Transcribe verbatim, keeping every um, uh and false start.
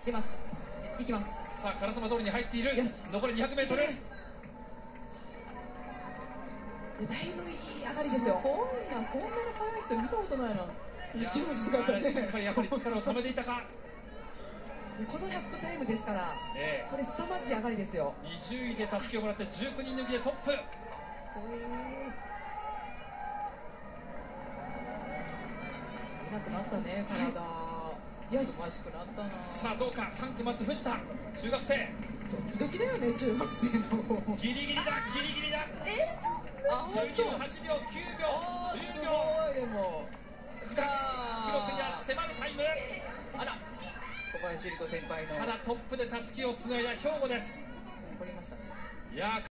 出ます。行きます。 さあ烏丸通りに入っている。 よし、 残り にひゃくメートル。 だいぶいい上がりですよ。 すごいな、こんなに速い人見たことないな。後ろ姿ね。 しっかりやはり力をためていたか。 このラップタイムですから、 ええ、 これ凄まじい上がりですよ。 にじゅういでたすきをもらってじゅうきゅうにん抜きでトップ。 うまくなったね、体。よし、詳しくなったな。 さあどうか。さん区待つ藤田中学生。 ドキドキだよね、中学生の。 ギリギリだギリギリだ。 えあ、 じゅうにふんはちびょうきゅうびょうあー、すじゅうびょう。 ごい。でも区間記録には迫るタイム。 あら、小林百合子先輩のただトップでたすきをつないだ兵庫です。 残りましたね。 いやー